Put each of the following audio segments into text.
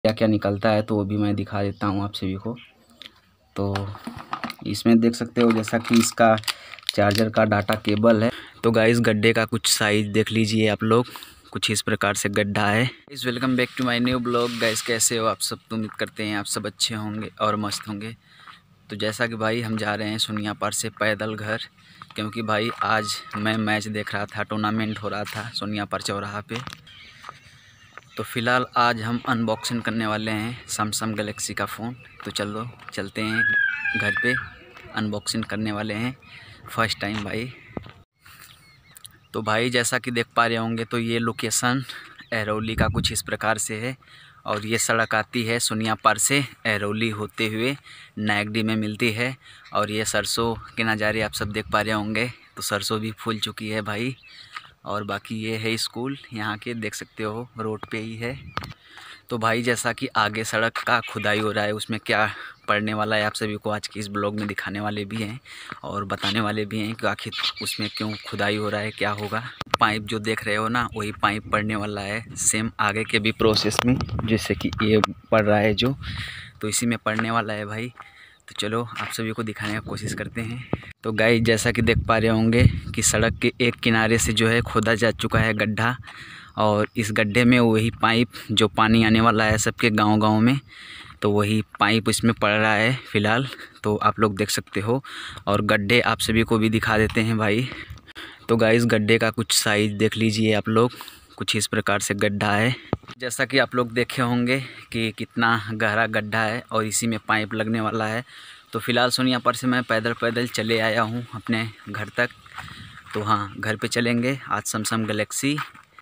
क्या क्या निकलता है तो वो भी मैं दिखा देता हूँ आप सभी को। तो इसमें देख सकते हो जैसा कि इसका चार्जर का डाटा केबल है। तो गाइस गड्ढे का कुछ साइज़ देख लीजिए आप लोग, कुछ इस प्रकार से गड्ढा है। Guys welcome back to my new blog. Guys कैसे हो आप सब? तो उम्मीद करते हैं आप सब अच्छे होंगे और मस्त होंगे। तो जैसा कि भाई हम जा रहे हैं सोनिया पार से पैदल घर, क्योंकि भाई आज मैं मैच देख रहा था, टूर्नामेंट हो रहा था सोनिया पार चौराहा पे। तो फ़िलहाल आज हम अनबॉक्सिंग करने वाले हैं सैमसंग गैलेक्सी का फ़ोन। तो चलो चलते हैं घर पे, अनबॉक्सिंग करने वाले हैं फर्स्ट टाइम भाई। तो भाई जैसा कि देख पा रहे होंगे तो ये लोकेशन एरौली का कुछ इस प्रकार से है, और ये सड़क आती है सोनिया पार से एरौली होते हुए नायकडी में मिलती है। और ये सरसों के नज़ारे आप सब देख पा रहे होंगे, तो सरसों भी फूल चुकी है भाई। और बाकी ये है स्कूल, यहाँ के देख सकते हो रोड पे ही है। तो भाई जैसा कि आगे सड़क का खुदाई हो रहा है, उसमें क्या पड़ने वाला है आप सभी को आज के इस ब्लॉग में दिखाने वाले भी हैं और बताने वाले भी हैं कि आखिर उसमें क्यों खुदाई हो रहा है, क्या होगा। पाइप जो देख रहे हो ना, वही पाइप पड़ने वाला है सेम आगे के भी प्रोसेस में, जैसे कि ये पड़ रहा है जो, तो इसी में पड़ने वाला है भाई। तो चलो आप सभी को दिखाने की कोशिश करते हैं। तो गाइस जैसा कि देख पा रहे होंगे कि सड़क के एक किनारे से जो है खोदा जा चुका है गड्ढा, और इस गड्ढे में वही पाइप जो पानी आने वाला है सबके गांव-गांव में, तो वही पाइप इसमें पड़ रहा है फ़िलहाल। तो आप लोग देख सकते हो, और गड्ढे आप सभी को भी दिखा देते हैं भाई। तो गाइस गड्ढे का कुछ साइज़ देख लीजिए आप लोग, कुछ इस प्रकार से गड्ढा है। जैसा कि आप लोग देखे होंगे कि कितना गहरा गड्ढा है और इसी में पाइप लगने वाला है। तो फ़िलहाल सोनिया पार से मैं पैदल चले आया हूँ अपने घर तक। तो हाँ, घर पे चलेंगे। आज Samsung Galaxy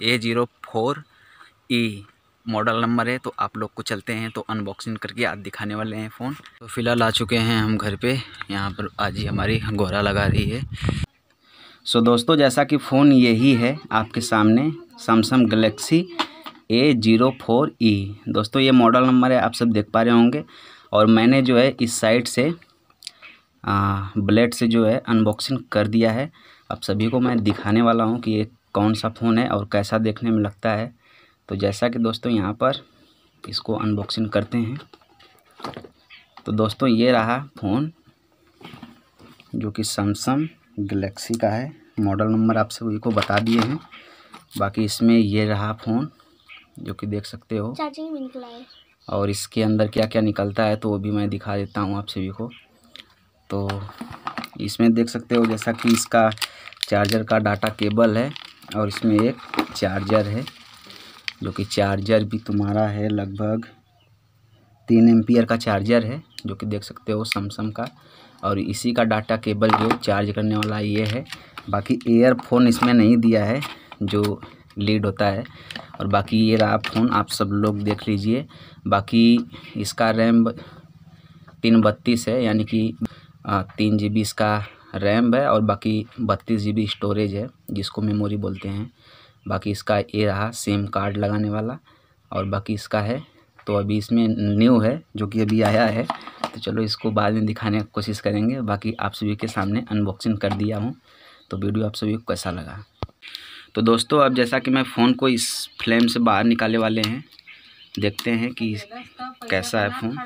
A04e model number है। तो आप लोग को चलते हैं, तो अनबॉक्सिंग करके आज दिखाने वाले हैं फ़ोन। तो फ़िलहाल आ चुके हैं हम घर पे, यहाँ पर आज ही हमारी गोरा लगा रही है। सो दोस्तों जैसा कि फ़ोन यही है आपके सामने, सैमसंग गैलेक्सी A04e। दोस्तों ये मॉडल नंबर है, आप सब देख पा रहे होंगे। और मैंने जो है इस साइड से ब्लेड से जो है अनबॉक्सिंग कर दिया है। अब सभी को मैं दिखाने वाला हूँ कि ये कौन सा फ़ोन है और कैसा देखने में लगता है। तो जैसा कि दोस्तों यहाँ पर इसको अनबॉक्सिंग करते हैं। तो दोस्तों ये रहा फ़ोन, जो कि सैमसंग गैलेक्सी का है। मॉडल नंबर आप सभी को बता दिए हैं। बाकी इसमें ये रहा फ़ोन, जो कि देख सकते हो। चार्जिंग में निकला है। और इसके अंदर क्या क्या निकलता है तो वो भी मैं दिखा देता हूँ आप सभी को। तो इसमें देख सकते हो जैसा कि इसका चार्जर का डाटा केबल है, और इसमें एक चार्जर है, जो कि चार्जर भी तुम्हारा है लगभग 3 एम्पियर का चार्जर है, जो कि देख सकते हो सैमसंग का। और इसी का डाटा केबल जो चार्ज करने वाला ये है। बाकी ईयरफोन इसमें नहीं दिया है जो लीड होता है। और बाकी ये रहा फ़ोन, आप सब लोग देख लीजिए। बाकी इसका रैम 332 है, यानी कि 3 GB इसका रैम है, और बाकी 32 GB स्टोरेज है, जिसको मेमोरी बोलते हैं। बाकी इसका ये रहा सिम कार्ड लगाने वाला, और बाकी इसका है। तो अभी इसमें न्यू है, जो कि अभी आया है। तो चलो इसको बाद में दिखाने की कोशिश करेंगे। बाकी आप सभी के सामने अनबॉक्सिंग कर दिया हूँ। तो वीडियो आप सभी को कैसा लगा? तो दोस्तों अब जैसा कि मैं फ़ोन को इस फ्लेम से बाहर निकाले वाले हैं, देखते हैं कि कैसा है फ़ोन।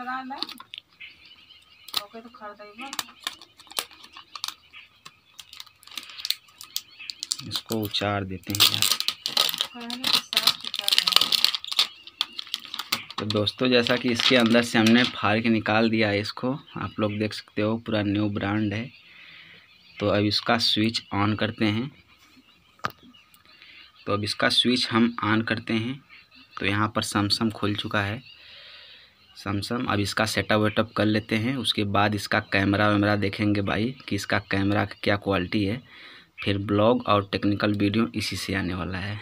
इसको उचार देते हैं यार। तो दोस्तों जैसा कि इसके अंदर से हमने फाड़ के निकाल दिया है इसको, आप लोग देख सकते हो पूरा न्यू ब्रांड है। तो अब इसका स्विच ऑन करते हैं। तो अब इसका स्विच हम ऑन करते हैं। तो यहाँ पर सैमसंग खुल चुका है सैमसंग। अब इसका सेटअप वेटअप कर लेते हैं, उसके बाद इसका कैमरा वैमरा देखेंगे भाई कि इसका कैमरा की क्या क्वालिटी है। फिर ब्लॉग और टेक्निकल वीडियो इसी से आने वाला है।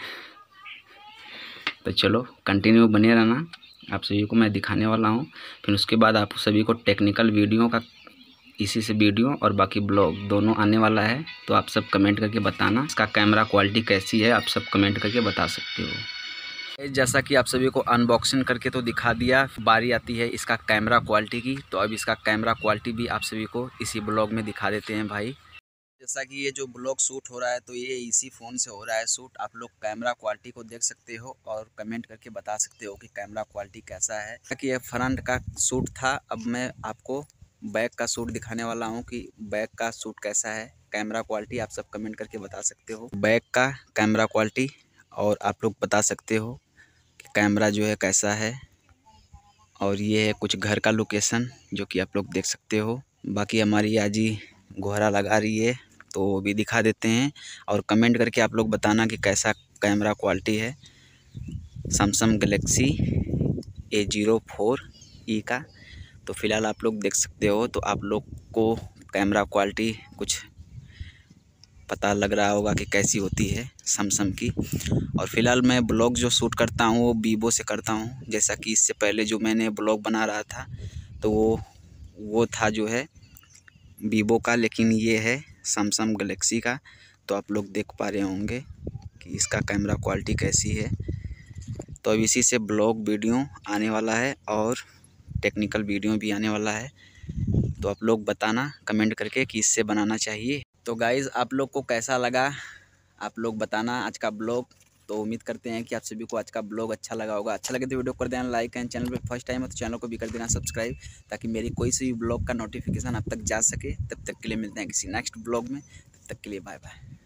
तो चलो कंटिन्यू बने रहना, आप सभी को मैं दिखाने वाला हूँ। फिर उसके बाद आप सभी को टेक्निकल वीडियो का इसी से वीडियो और बाकी ब्लॉग दोनों आने वाला है। तो आप सब कमेंट करके बताना इसका कैमरा क्वालिटी कैसी है, आप सब कमेंट करके बता सकते हो। जैसा कि आप सभी को अनबॉक्सिंग करके तो दिखा दिया, बारी आती है इसका कैमरा क्वालिटी की। तो अब इसका कैमरा क्वालिटी भी आप सभी को इसी ब्लॉग में दिखा देते हैं भाई। जैसा कि ये जो ब्लॉग शूट हो रहा है तो ये इसी फ़ोन से हो रहा है शूट। आप लोग कैमरा क्वालिटी को देख सकते हो और कमेंट करके बता सकते हो कि कैमरा क्वालिटी कैसा है। कि ये फ्रंट का शूट था, अब मैं आपको बैक का शूट दिखाने वाला हूँ कि बैक का शूट कैसा है। कैमरा क्वालिटी आप सब कमेंट करके बता सकते हो बैक का कैमरा क्वालिटी, और आप लोग बता सकते हो कि कैमरा जो है कैसा है। और ये है कुछ घर का लोकेशन जो कि आप लोग देख सकते हो। बाकी हमारी आजी गोहरा लगा रही है तो वो भी दिखा देते हैं, और कमेंट करके आप लोग बताना कि कैसा कैमरा क्वालिटी है सैमसंग गैलेक्सी A04e का। तो फ़िलहाल आप लोग देख सकते हो, तो आप लोग को कैमरा क्वालिटी कुछ पता लग रहा होगा कि कैसी होती है सैमसंग की। और फ़िलहाल मैं ब्लॉग जो शूट करता हूँ वो वीवो से करता हूँ, जैसा कि इससे पहले जो मैंने ब्लॉग बना रहा था तो वो था जो है वीवो का, लेकिन ये है सैमसंग गैलेक्सी का। तो आप लोग देख पा रहे होंगे कि इसका कैमरा क्वालिटी कैसी है। तो अब इसी से ब्लॉग वीडियो आने वाला है और टेक्निकल वीडियो भी आने वाला है। तो आप लोग बताना कमेंट करके कि इससे बनाना चाहिए। तो गाइज़ आप लोग को कैसा लगा आप लोग बताना आज का ब्लॉग। तो उम्मीद करते हैं कि आप सभी को आज का ब्लॉग अच्छा लगा होगा। अच्छा लगे तो वीडियो कर देना लाइक, एंड चैनल पे फर्स्ट टाइम है तो चैनल को भी कर देना सब्सक्राइब, ताकि मेरी कोई सी भी ब्लॉग का नोटिफिकेशन आप तक जा सके। तब तक के लिए मिलते हैं किसी नेक्स्ट ब्लॉग में, तब तक के लिए बाय बाय।